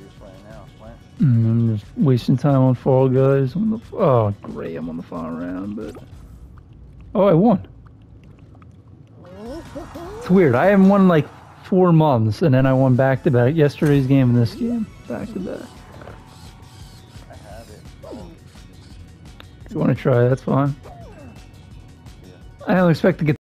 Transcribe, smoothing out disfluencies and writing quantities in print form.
I'm just wasting time on Fall Guys. Oh, great, I'm on the final round, but... Oh, I won. It's weird. I haven't won like 4 months, and then I won back-to-back. Yesterday's game and this game. Back-to-back. If you want to try, that's fine. I don't expect to get